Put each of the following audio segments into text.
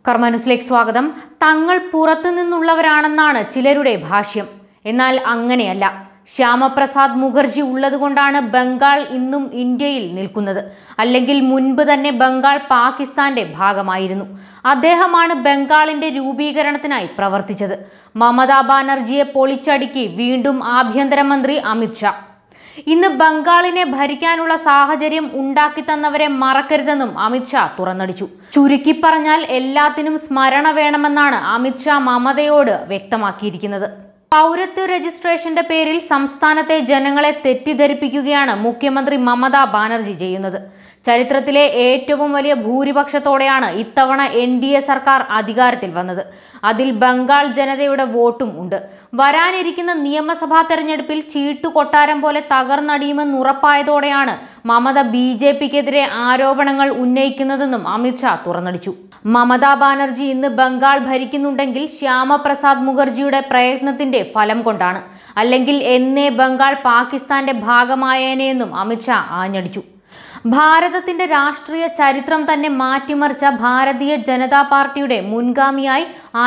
കർമ്മ ന്യൂസിലേക്ക് സ്വാഗതം. തങ്ങൾ പുറത്തു നിന്നുള്ളവരാണെന്നാണ് ചിലരുടെ ഭാഷ്യം. എന്നാൽ അങ്ങനെയല്ല. ശ്യാമപ്രസാദ് മുഖർജി ഉള്ളതുകൊണ്ടാണ് ബംഗാൾ ഇന്നും ഇന്ത്യയിൽ നിൽക്കുന്നത്. അല്ലെങ്കിൽ മുൻപ് തന്നെ ബംഗാൾ പാകിസ്ഥാന്റെ ഭാഗമായിരുന്നു. അദ്ദേഹമാണ് ബംഗാളിന്റെ രൂപീകരണത്തിനായി പ്രവർത്തിച്ചത്. മമതാ ബാനർജിയെ പൊളിച്ചടുക്കി വീണ്ടും ആഭ്യന്തരമന്ത്രി അമിത് ഷാ. ഇന്ന് ബംഗാളിനെ ഭരിക്കാനുള്ള സാഹചര്യം ഉണ്ടാക്കി തന്നവരെ മറക്കരുതെന്നും അമിത് ഷാ തുറന്നടിച്ചു. ചുരുക്കി പറഞ്ഞാൽ എല്ലാത്തിനും സ്മരണ വേണമെന്നാണ് അമിത് ഷാ മമതയോട് വ്യക്തമാക്കിയിരിക്കുന്നത്. പൗരത്വ രജിസ്ട്രേഷന്റെ പേരിൽ സംസ്ഥാനത്തെ ജനങ്ങളെ തെറ്റിദ്ധരിപ്പിക്കുകയാണ് മുഖ്യമന്ത്രി മമതാ ബാനർജി ചെയ്യുന്നത്. ചരിത്രത്തിലെ ഏറ്റവും വലിയ ഭൂരിപക്ഷത്തോടെയാണ് ഇത്തവണ NDA സർക്കാർ അധികാരത്തിൽ വന്നത്. അതിൽ ബംഗാൾ ജനതയുടെ വോട്ടും ഉണ്ട്. വരാനിരിക്കുന്ന നിയമസഭാ തെരഞ്ഞെടുപ്പിൽ ചീട്ടുകൊട്ടാരം പോലെ തകർന്നടിയുമെന്ന് ഉറപ്പായതോടെയാണ് മമത BJPക്കെതിരെ ആരോപണങ്ങൾ ഉന്നയിക്കുന്നതെന്നും അമിത് ഷാ തുറന്നടിച്ചു. മമതാ ബാനർജി ഇന്ന് ബംഗാൾ ഭരിക്കുന്നുണ്ടെങ്കിൽ ശ്യാമപ്രസാദ് മുഖർജിയുടെ പ്രയത്നത്തിന്റെ ഫലം കൊണ്ടാണ്. അല്ലെങ്കിൽ എന്നേ ബംഗാൾ പാകിസ്ഥാന്റെ ഭാഗമായേനെയെന്നും അമിത് ഷാ ആഞ്ഞടിച്ചു. ഭാരതത്തിന്റെ രാഷ്ട്രീയ ചരിത്രം തന്നെ മാറ്റിമറിച്ച ഭാരതീയ ജനതാ പാർട്ടിയുടെ മുൻഗാമിയായി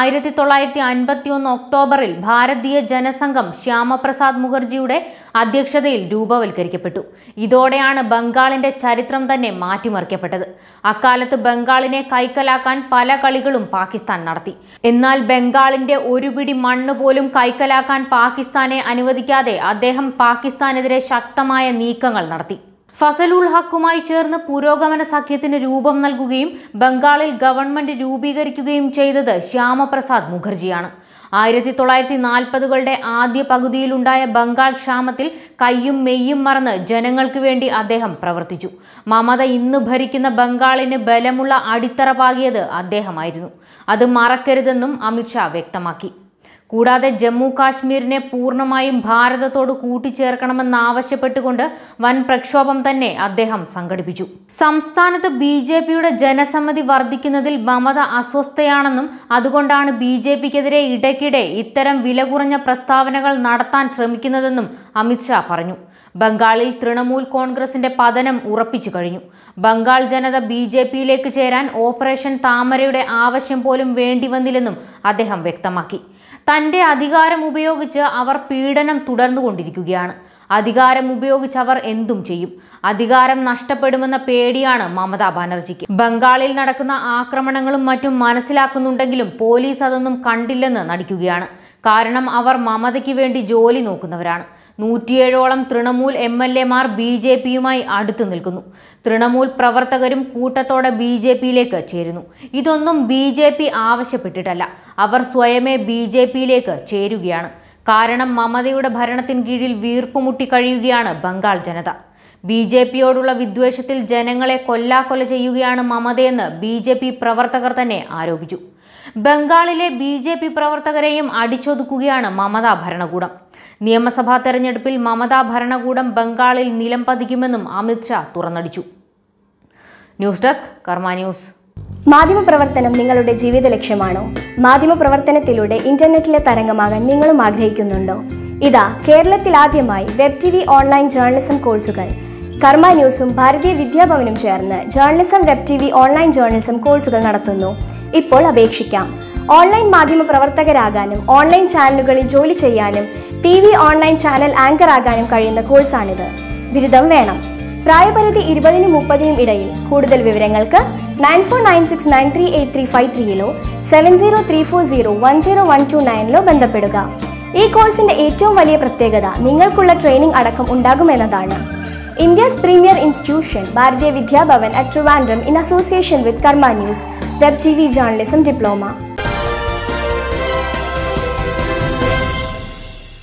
1951 ഒക്ടോബറിൽ ഭാരതീയ ജനസംഘം ശ്യാമപ്രസാദ് മുഖർജിയുടെ അധ്യക്ഷതയിൽ രൂപവൽക്കരിക്കപ്പെട്ടു. ഇതോടെയാണ് ബംഗാളിന്റെ ചരിത്രം തന്നെ മാറ്റിമറിക്കപ്പെട്ടത്. അക്കാലത്ത് ബംഗാളിനെ കൈക്കലാക്കാൻ പല കളികളും പാകിസ്ഥാൻ നടത്തി. എന്നാൽ ബംഗാളിന്റെ ഒരു പിടി മണ്ണ് പോലും കൈക്കലാക്കാൻ പാകിസ്ഥാനെ അനുവദിക്കാതെ അദ്ദേഹം പാകിസ്ഥാനെതിരെ ശക്തമായ നീക്കങ്ങൾ നടത്തി. ഫസലുൽ ഹക്കുമായി ചേർന്ന് പുരോഗമന സഖ്യത്തിന് രൂപം നൽകുകയും ബംഗാളിൽ ഗവൺമെന്റ് രൂപീകരിക്കുകയും ചെയ്തത് ശ്യാമപ്രസാദ് മുഖർജിയാണ്. 1940കളുടെ ആദ്യ പകുതിയിലുണ്ടായ ബംഗാൾ ക്ഷാമത്തിൽ കയ്യും മെയ്യും മറന്ന് ജനങ്ങൾക്ക് വേണ്ടി അദ്ദേഹം പ്രവർത്തിച്ചു. മമത ഇന്ന് ഭരിക്കുന്ന ബംഗാളിന് ബലമുള്ള അടിത്തറ പാകിയത് അദ്ദേഹമായിരുന്നു. അത് മറക്കരുതെന്നും അമിത് ഷാ വ്യക്തമാക്കി. കൂടാതെ ജമ്മു കാശ്മീരിനെ പൂർണ്ണമായും ഭാരതത്തോട് കൂട്ടിച്ചേർക്കണമെന്നാവശ്യപ്പെട്ടുകൊണ്ട് വൻ പ്രക്ഷോഭം തന്നെ അദ്ദേഹം സംഘടിപ്പിച്ചു. സംസ്ഥാനത്ത് BJPയുടെ ജനസമ്മതി വർദ്ധിക്കുന്നതിൽ മമത അസ്വസ്ഥയാണെന്നും അതുകൊണ്ടാണ് BJPക്കെതിരെ ഇടയ്ക്കിടെ ഇത്തരം വില കുറഞ്ഞ പ്രസ്താവനകൾ നടത്താൻ ശ്രമിക്കുന്നതെന്നും അമിത് ഷാ പറഞ്ഞു. ബംഗാളിൽ തൃണമൂൽ കോൺഗ്രസിന്റെ പതനം ഉറപ്പിച്ചു കഴിഞ്ഞു. ബംഗാൾ ജനത BJPയിലേക്ക് ചേരാൻ ഓപ്പറേഷൻ താമരയുടെ ആവശ്യം പോലും വേണ്ടിവന്നില്ലെന്നും അദ്ദേഹം വ്യക്തമാക്കി. തന്റെ അധികാരം ഉപയോഗിച്ച് അവർ പീഡനം തുടർന്നുകൊണ്ടിരിക്കുകയാണ്. അധികാരം ഉപയോഗിച്ച് അവർ എന്തും ചെയ്യും. അധികാരം നഷ്ടപ്പെടുമെന്ന പേടിയാണ് മമതാ ബാനർജിക്ക്. ബംഗാളിൽ നടക്കുന്ന ആക്രമണങ്ങളും മറ്റും മനസ്സിലാക്കുന്നുണ്ടെങ്കിലും പോലീസ് അതൊന്നും കണ്ടില്ലെന്ന് നടിക്കുകയാണ്. കാരണം അവർ മമതയ്ക്ക് വേണ്ടി ജോലി നോക്കുന്നവരാണ്. 107ഓളം തൃണമൂൽ MLAമാർ BJPയുമായി അടുത്തു നിൽക്കുന്നു. തൃണമൂൽ പ്രവർത്തകരും കൂട്ടത്തോടെ BJPയിലേക്ക് ചേരുന്നു. ഇതൊന്നും BJP ആവശ്യപ്പെട്ടിട്ടല്ല. അവർ സ്വയമേ BJPയിലേക്ക് ചേരുകയാണ്. കാരണം മമതയുടെ ഭരണത്തിന് കീഴിൽ വീർപ്പുമുട്ടി കഴിയുകയാണ് ബംഗാൾ ജനത. BJPയോടുള്ള വിദ്വേഷത്തിൽ ജനങ്ങളെ കൊല്ലാക്കൊല ചെയ്യുകയാണ് മമതയെന്ന് BJP പ്രവർത്തകർ തന്നെ ആരോപിച്ചു. ബംഗാളിലെ BJP പ്രവർത്തകരെയും അടിച്ചൊതുക്കുകയാണ് മമതാ ഭരണകൂടം. നിയമസഭാ തെരഞ്ഞെടുപ്പിൽ മമതാ ഭരണകൂടം ബംഗാളിൽ നിലം പതിക്കുമെന്നും അമിത് ഷാ തുറന്നടിച്ചു. News desk Karma news. മാധ്യമപ്രവർത്തനം നിങ്ങളുടെ ജീവിത ലക്ഷ്യമാണോ? മാധ്യമപ്രവർത്തനത്തിലൂടെ ഇന്റർനെറ്റിലെ തരംഗമാകാൻ നിങ്ങളും ആഗ്രഹിക്കുന്നുണ്ടോ? ഇതാ കേരളത്തിൽ ആദ്യമായി വെബ് TV ഓൺലൈൻ ജേർണലിസം കോഴ്സുകൾ. കർമ്മ ന്യൂസും ഭാരതീയ വിദ്യാഭവനും ചേർന്ന് journalism web TV online journalism കോഴ്സുകൾ നടത്തുന്നു. ഇപ്പോൾ അപേക്ഷിക്കാം. ഓൺലൈൻ മാധ്യമ പ്രവർത്തകരാകാനും ഓൺലൈൻ ചാനലുകളിൽ ജോലി ചെയ്യാനും TV ഓൺലൈൻ ചാനൽ ആങ്കർ ആകാനും കഴിയുന്ന കോഴ്സാണിത്. ബിരുദം വേണം. പ്രായപരിധി 20-നും 30-നും ഇടയിൽ. കൂടുതൽ വിവരങ്ങൾക്ക് 9496938353 7034010129 ബന്ധപ്പെടുക. ഈ കോഴ്സിന്റെ ഏറ്റവും വലിയ പ്രത്യേകത നിങ്ങൾക്കുള്ള ട്രെയിനിംഗ് അടക്കം ഉണ്ടാകുമെന്നതാണ്. India's premier institution, Bharatiya Vidya Bhavan at Trivandrum, in association with Karma News, Web TV Journalism Diploma.